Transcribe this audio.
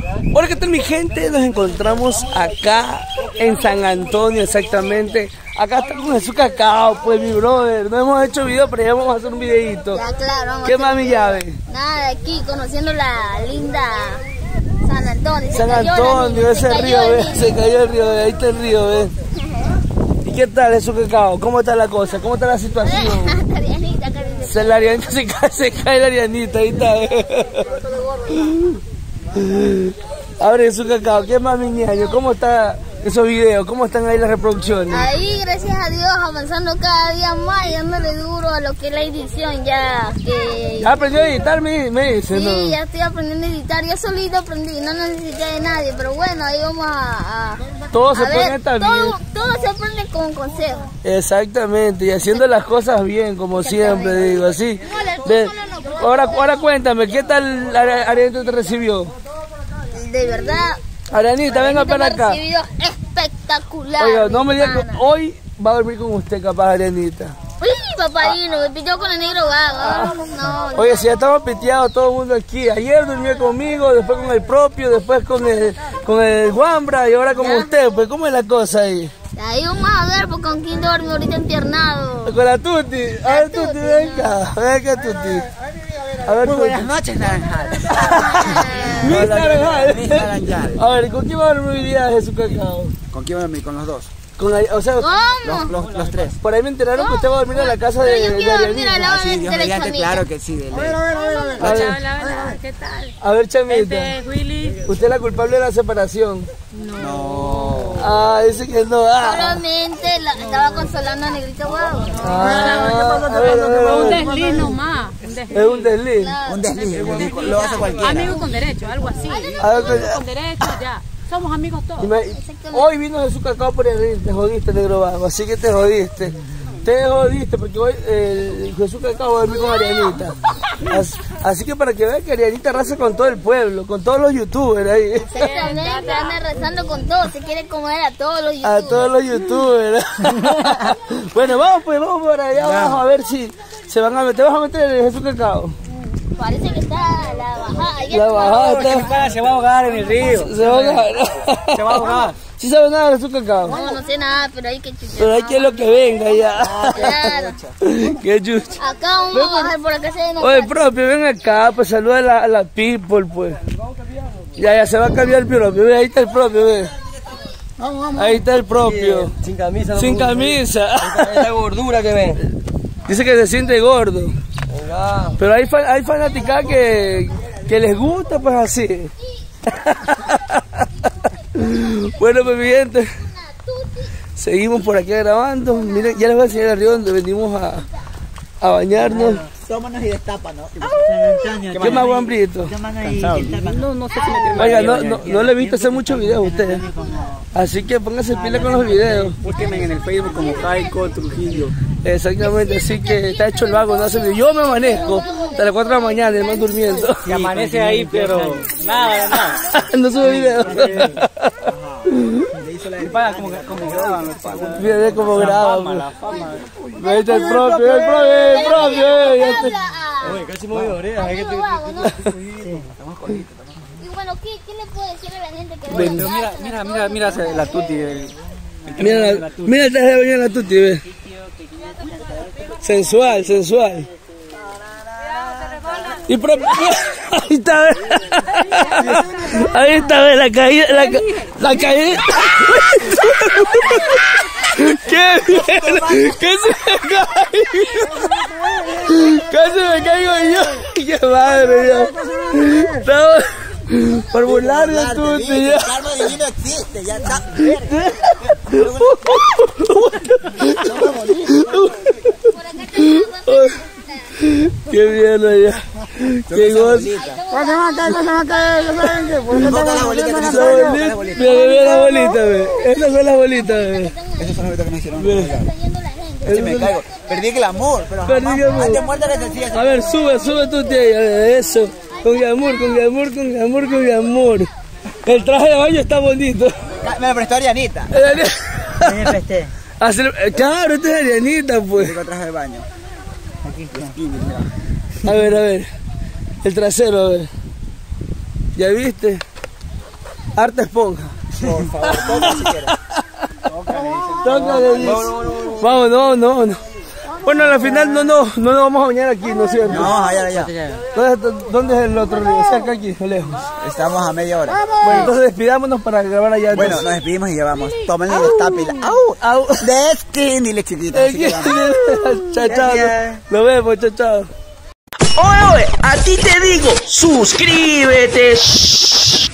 Hola, ¿qué tal mi gente? Nos encontramos acá en San Antonio, exactamente. Acá está con Jesús Cacao, pues mi brother. No hemos hecho video, pero ya vamos a hacer un videito. Ya, claro. ¿Qué más, mi llave? Nada, de aquí, conociendo la linda San Antonio. San Antonio, ese río, ¿ves? Se cayó el río, ¿ves? Ahí está el río, ¿ves? ¿Y qué tal, Jesús Cacao? ¿Cómo está la cosa? ¿Cómo está la situación? La Arianita se cae la Arianita, ahí está. A ver, Jesús Cacao, ¿qué más, mi niño? ¿Cómo está esos videos? ¿Cómo están ahí las reproducciones? Ahí, gracias a Dios, avanzando cada día más y dándole duro a lo que es la edición, ya que... ¿Ya aprendió a editar, me dice? Sí, ¿no? ya estoy aprendiendo a editar, yo solito aprendí, no necesité de nadie, pero bueno, ahí vamos a todo se puede ver, también. todo se aprende con consejos. Exactamente, y haciendo las cosas bien, como siempre digo, así. Ahora cuéntame, ¿qué tal Arianita te recibió? De verdad. Arianita, venga para acá. Recibido espectacular. Oiga, no me diga que hoy va a dormir con usted, capaz, Arianita. Uy, papadino, me pitió con el negro vago. No. Oye, si ya estamos piteados todo el mundo aquí. Ayer durmió conmigo, después con el propio, después con el Guambra y ahora con usted. Pues, ¿cómo es la cosa ahí? Ahí vamos a ver, pues con quién duerme ahorita empiernado. Con la Tuti. A ver, Tuti, venga. Venga, Tuti. A ver, Tuti. Buenas noches, Naranjal. Miss Naranjal. A ver, ¿con quién va a dormir hoy día, Jesús Cacao? ¿Con quién va a dormir? Con los dos. O sea, ¿Cómo? Los tres. por ahí me enteraron que usted va a dormir en la casa de Arianita. Así, Dios mediante, claro que sí. Hola, ¿qué tal? A ver, chamita. Este es Willy. ¿Usted es la culpable de la separación? No. Ah, dice que no. Solamente estaba consolando a Negrito Guago. A ver, Un desliz nomás. es un desliz. Un desliz, lo hace cualquiera. Amigo con derecho, algo así. A ver, Amigo con derecho, ya. Somos amigos todos. Hoy vino Jesús Cacao por el te jodiste, negro vago, así que te jodiste. Te jodiste porque hoy Jesús Cacao va a dormir con Arianita. Así que para que vean que Arianita arrasa con todo el pueblo, con todos los youtubers ahí. Exactamente, anda rezando con todo, se quiere comer a todos los youtubers. A todos los youtubers. Bueno, vamos por allá abajo a ver si se van a meter. ¿Te vas a meter en Jesús Cacao? Parece que está la bajada. La bajada Se va a ahogar en el río. Se va a ahogar. Se va a ahogar. ¿Sí sabe nada de Jesús Cacao? No sé nada, pero hay que chuchar. Pero hay que lo que venga ya. Claro. Qué chucha. Acá vamos a bajar por acá. Oye, propio, ven acá, pues saluda a la people, pues. Ya se va a cambiar el propio, ve, ahí está el propio, ve. Ahí está el propio. Sin camisa. Sin camisa. Esta gordura que ven. Dice que se siente gordo. Pero hay fanáticas que les gusta, pues así. Bueno, pues mi gente, seguimos por aquí grabando. Miren, ya les voy a enseñar el río donde venimos a bañarnos. Tómanos y destápanos. ¿Qué más, Guambrito? No sé si me Oiga, no le he visto hacer muchos videos a ustedes. Así que pónganse pila con los videos. Búsquenme en el Facebook como Caico Trujillo. Exactamente, así que está hecho el vago, no hace video. Yo me amanezco hasta las 4 de la mañana, el man durmiendo. Y amanece ahí, pero nada. No sube videos. Paga como graban. Mira cómo graban. Ahí está el propio. Oye, casi movido orejas. Y bueno, ¿qué le puedo decir a la gente que Pero mira la Tuti. Mira el traje de baño de la Tuti, ve. Sensual. Y propio. Ahí está, ve. Ahí está, ve, la caída. ¡Qué bien! ¡Que se me caiga! ¡Casi me caigo yo! ¡Qué madre, yo! Estaba por burlar de Tuti, ya. El karma divino existe, ya está. ¡Qué mierda ya! ¡Qué gozo! Mira la bolita, ve. Esas son las bolitas, ve. Esas son las bolitas que me hicieron. Si me caigo. Perdí el amor, pero antes muerta le decía. A ver, sube Tuti ahí, eso. Con glamour. El traje de baño está bonito. Me lo prestó Arianita. Me presté. Claro, este es Arianita, pues. Tengo traje de baño. Aquí. A ver. El trasero, a ver. ¿Ya viste? Harta esponja. Por favor, toca si quieres. Toca, le dice. Vámonos, no. Bueno, al final no nos vamos a bañar aquí, ¿no es cierto? No, allá. ¿Dónde es el otro río? ¿Cerca aquí o lejos? Estamos a media hora. Bueno, entonces despidámonos para grabar allá. Bueno, entonces. nos despedimos y ya vamos. Tómenle los tapis. ¡Au! De skin, dile chiquita. Así que vamos. Chao. Nos vemos, chao. Oye, a ti te digo, suscríbete.